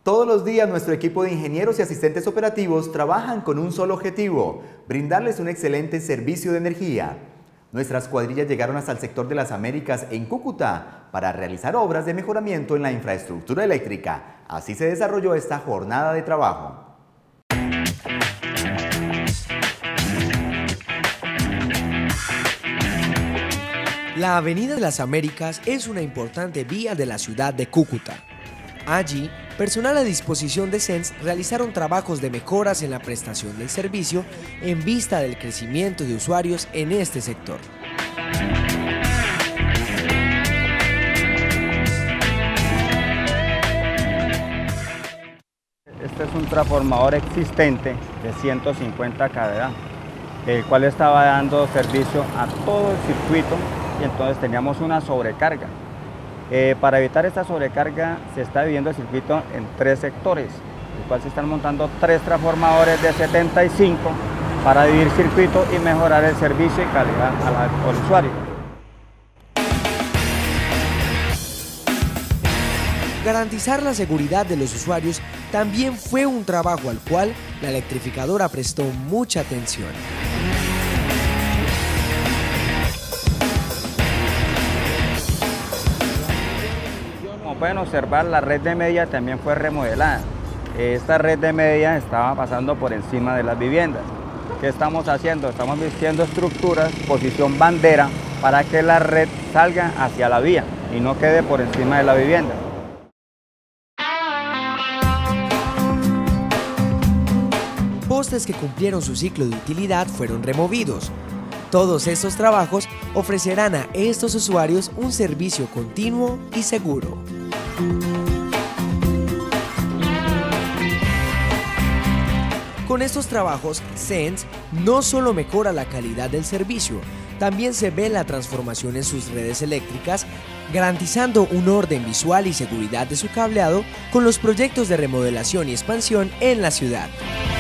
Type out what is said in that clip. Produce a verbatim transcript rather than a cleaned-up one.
Todos los días nuestro equipo de ingenieros y asistentes operativos trabajan con un solo objetivo: brindarles un excelente servicio de energía. Nuestras cuadrillas llegaron hasta el sector de las Américas en Cúcuta para realizar obras de mejoramiento en la infraestructura eléctrica. Así se desarrolló esta jornada de trabajo. La Avenida de las Américas es una importante vía de la ciudad de Cúcuta. Allí, personal a disposición de SENS realizaron trabajos de mejoras en la prestación del servicio en vista del crecimiento de usuarios en este sector. Este es un transformador existente de ciento cincuenta kV, el cual estaba dando servicio a todo el circuito y entonces teníamos una sobrecarga. Eh, para evitar esta sobrecarga se está dividiendo el circuito en tres sectores, el cual se están montando tres transformadores de setenta y cinco para dividir circuito y mejorar el servicio y calidad al, al usuario. Garantizar la seguridad de los usuarios también fue un trabajo al cual la electrificadora prestó mucha atención. Como pueden observar, la red de media también fue remodelada. Esta red de media estaba pasando por encima de las viviendas. ¿Qué estamos haciendo? Estamos vistiendo estructuras, posición bandera, para que la red salga hacia la vía y no quede por encima de la vivienda. Postes que cumplieron su ciclo de utilidad fueron removidos. Todos estos trabajos ofrecerán a estos usuarios un servicio continuo y seguro. Con estos trabajos, SENS no solo mejora la calidad del servicio, también se ve la transformación en sus redes eléctricas, garantizando un orden visual y seguridad de su cableado con los proyectos de remodelación y expansión en la ciudad.